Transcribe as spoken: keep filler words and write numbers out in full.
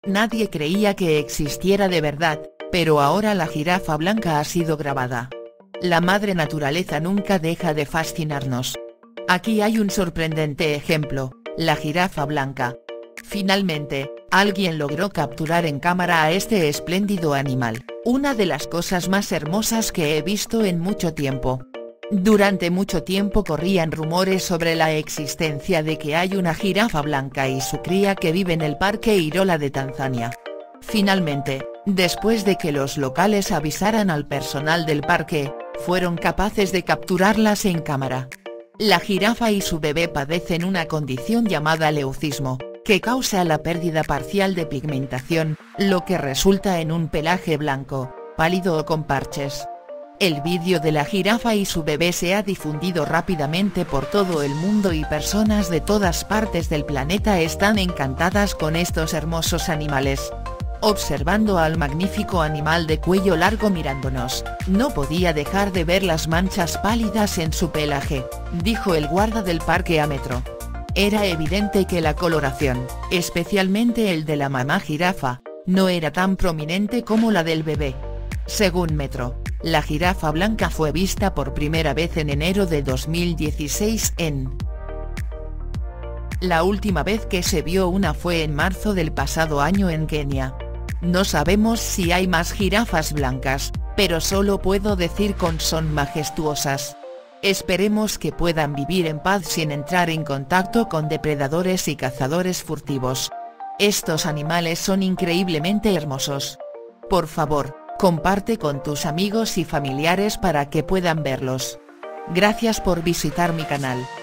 Nadie creía que existiera de verdad, pero ahora la jirafa blanca ha sido grabada. La madre naturaleza nunca deja de fascinarnos. Aquí hay un sorprendente ejemplo, la jirafa blanca. Finalmente, alguien logró capturar en cámara a este espléndido animal, una de las cosas más hermosas que he visto en mucho tiempo. Durante mucho tiempo corrían rumores sobre la existencia de que hay una jirafa blanca y su cría que vive en el Parque Irola de Tanzania. Finalmente, después de que los locales avisaran al personal del parque, fueron capaces de capturarlas en cámara. La jirafa y su bebé padecen una condición llamada leucismo, que causa la pérdida parcial de pigmentación, lo que resulta en un pelaje blanco, pálido o con parches. El vídeo de la jirafa y su bebé se ha difundido rápidamente por todo el mundo y personas de todas partes del planeta están encantadas con estos hermosos animales. Observando al magnífico animal de cuello largo mirándonos, no podía dejar de ver las manchas pálidas en su pelaje, dijo el guarda del parque a Metro. Era evidente que la coloración, especialmente el de la mamá jirafa, no era tan prominente como la del bebé. Según Metro, la jirafa blanca fue vista por primera vez en enero de dos mil dieciséis en. La última vez que se vio una fue en marzo del pasado año en Kenia. No sabemos si hay más jirafas blancas, pero solo puedo decir que son majestuosas. Esperemos que puedan vivir en paz sin entrar en contacto con depredadores y cazadores furtivos. Estos animales son increíblemente hermosos. Por favor, comparte con tus amigos y familiares para que puedan verlos. Gracias por visitar mi canal.